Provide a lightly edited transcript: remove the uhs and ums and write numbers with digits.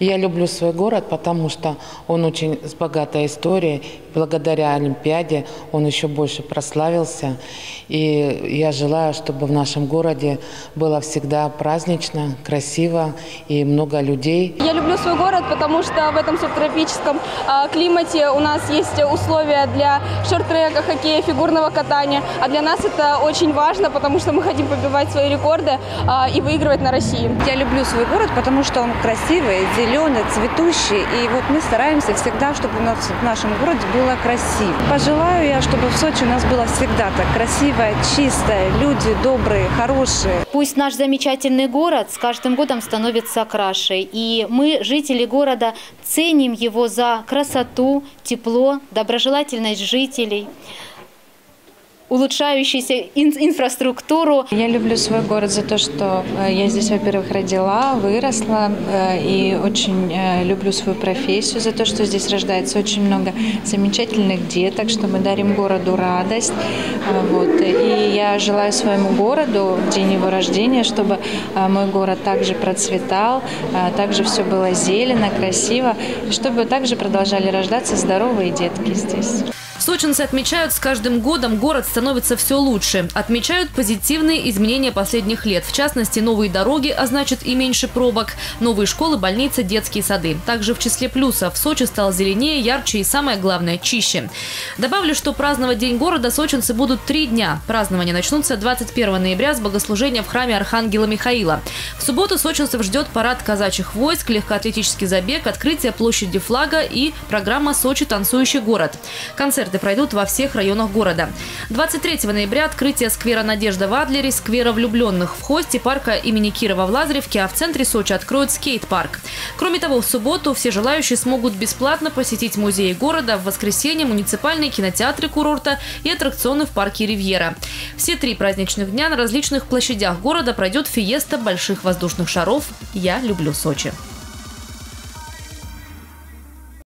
Я люблю свой город, потому что он очень с богатой историей. Благодаря Олимпиаде он еще больше прославился. И я желаю, чтобы в нашем городе было всегда празднично, красиво и много людей. Я люблю свой город, потому что в этом субтропическом климате у нас есть условия для шорт-трека, хоккея, фигурного катания. А для нас это очень важно, потому что мы хотим побивать свои рекорды и выигрывать на России. Я люблю свой город, потому что он красивый, зеленый, цветущий. И вот мы стараемся всегда, чтобы у нас в нашем городе было красиво. Пожелаю я, чтобы в Сочи у нас было всегда так красиво, чисто, люди добрые, хорошие. Пусть наш замечательный город с каждым годом становится краше. И мы, жители города, ценим его за красоту, тепло, доброжелательность жителей, улучшающуюся инфраструктуру. Я люблю свой город за то, что я здесь, во-первых, родила, выросла, и очень люблю свою профессию за то, что здесь рождается очень много замечательных деток, что мы дарим городу радость. Вот. И я желаю своему городу в день его рождения, чтобы мой город также процветал, также все было зелено, красиво, чтобы также продолжали рождаться здоровые детки здесь. Сочинцы отмечают, с каждым годом город становится все лучше. Отмечают позитивные изменения последних лет. В частности, новые дороги, а значит и меньше пробок, новые школы, больницы, детские сады. Также в числе плюсов Сочи стал зеленее, ярче и, самое главное, чище. Добавлю, что праздновать День города сочинцы будут 3 дня. Празднования начнутся 21 ноября с богослужения в храме Архангела Михаила. В субботу сочинцев ждет парад казачьих войск, легкоатлетический забег, открытие площади флага и программа «Сочи. Танцующий город». Концерты пройдут во всех районах города. 23 ноября открытие сквера «Надежда» в Адлере, сквера влюбленных в Хосте, парка имени Кирова в Лазаревке, а в центре Сочи откроют скейт-парк. Кроме того, в субботу все желающие смогут бесплатно посетить музеи города, в воскресенье муниципальные кинотеатры курорта и аттракционы в парке «Ривьера». Все 3 праздничных дня на различных площадях города пройдет фиеста больших воздушных шаров «Я люблю Сочи».